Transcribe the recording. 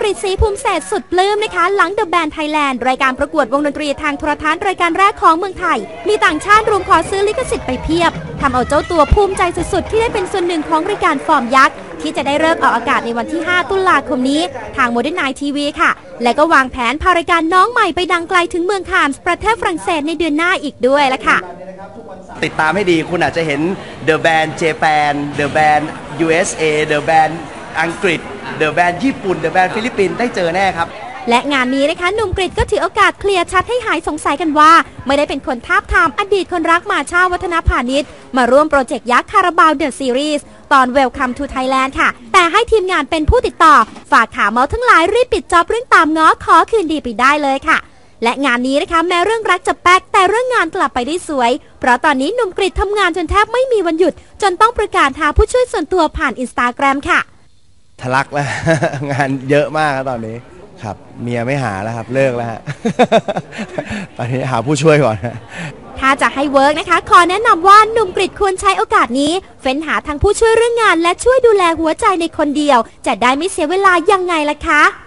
ฤทธิ์ศรีภูมิเศษสุดปลื้มนะคะหลัง The Band Thailand รายการประกวดวงดนตรีทางโทรทัศน์รายการแรกของเมืองไทยมีต่างชาติรุมขอซื้อลิขสิทธิ์ไปเพียบทำเอาเจ้าตัวภูมิใจสุดๆที่ได้เป็นส่วนหนึ่งของรายการฟอร์มยักษ์ที่จะได้เริ่มออกอากาศในวันที่ 5 ตุลาคมนี้ทาง Modern Night TV ค่ะและก็วางแผนพารายการน้องใหม่ไปดังไกลถึงเมืองคานส์ประเทศฝรั่งเศสในเดือนหน้าอีกด้วยละค่ะติดตามให้ดีคุณอาจจะเห็น The Band Japan The Band USA The Band อังกฤษ The Band ญี่ปุ่น The Band ฟิลิปปินส์ได้เจอแน่ครับและงานนี้นะคะหนุ่มกฤษก็ถือโอกาสเคลียร์ชัดให้หายสงสัยกันว่าไม่ได้เป็นคนทาบทามอดีตคนรักมาช่าวัฒนพาณิชย์มาร่วมโปรเจกต์ยักษ์คาราบาวเดอะซีรีส์ตอน Welcome to Thailand ค่ะแต่ให้ทีมงานเป็นผู้ติดต่อฝากขาเมาทั้งหลายรีบปิดจ็อบเรื่องตามง้อขอคืนดีไปได้เลยค่ะและงานนี้นะคะแม้เรื่องรักจะแป๊กแต่เรื่องงานกลับไปได้สวยเพราะตอนนี้หนุ่มกฤษทำงานจนแทบไม่มีวันหยุดจนต้องประกาศหาผู้ช่วยส่วนตัวผ่าน Instagram ค่ะทะลักแล้วงานเยอะมากตอนนี้ครับเมียไม่หาแล้วครับเลิกแล้วฮะ ตอนนี้หาผู้ช่วยก่อนถ้าจะให้เวิร์กนะคะขอแนะนำว่าหนุ่มกฤษควรใช้โอกาสนี้เฟ้นหาทั้งผู้ช่วยเรื่องงานและช่วยดูแลหัวใจในคนเดียวจะได้ไม่เสียเวลายังไงล่ะคะ